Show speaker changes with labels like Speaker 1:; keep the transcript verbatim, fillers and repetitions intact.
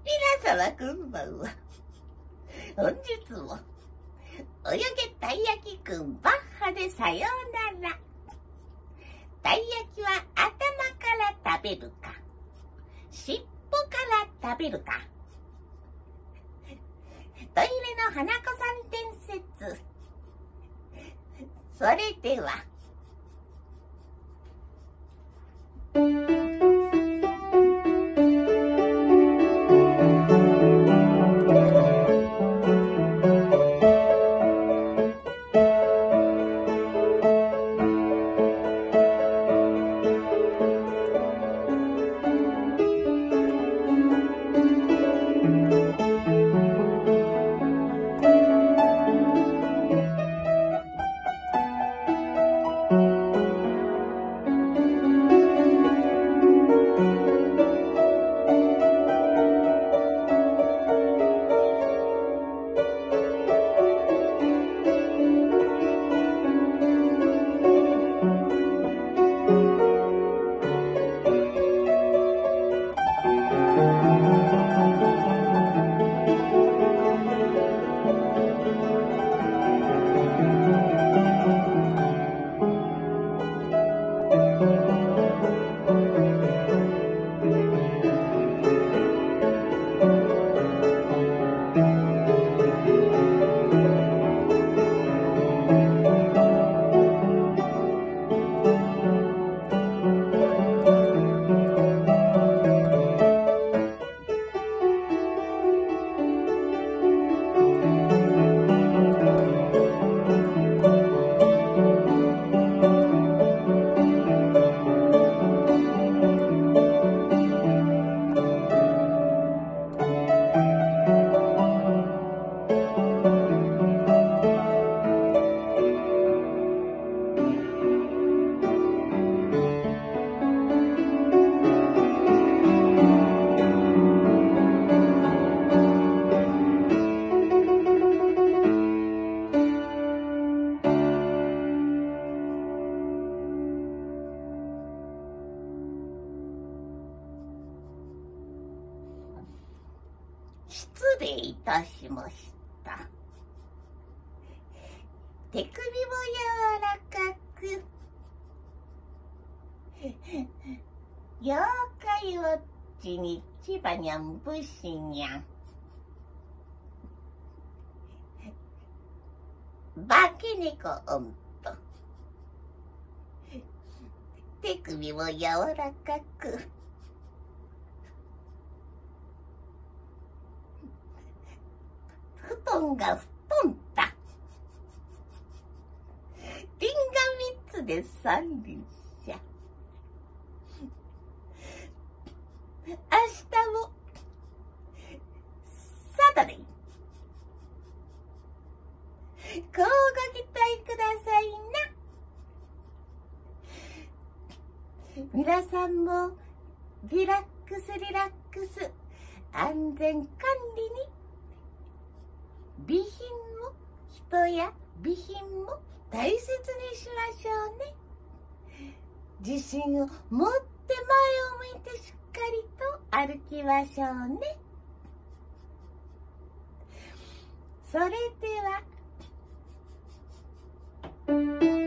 Speaker 1: 皆様こんばんは。本日も泳げたい焼きくんバッハでさようなら。たい焼きは頭から食べるか、尻尾から食べるか。トイレの花子さん伝説。それでは。失礼いたしました。手首も柔らかく、妖怪ウォッチに千葉にゃんぶしにゃん。化け猫音と、手首も柔らかく、布団が布団だ。リンガ三つで三輪車。明日もサタデー。こうご期待くださいな。皆さんもリラックスリラックス、安全管理に備品も、人や備品も大切にしましょうね。自信を持って前を向いてしっかりと歩きましょうね。それでは。